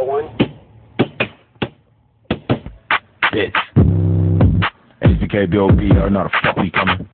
Bitch. HBK, BOB, you already know the fuck we coming.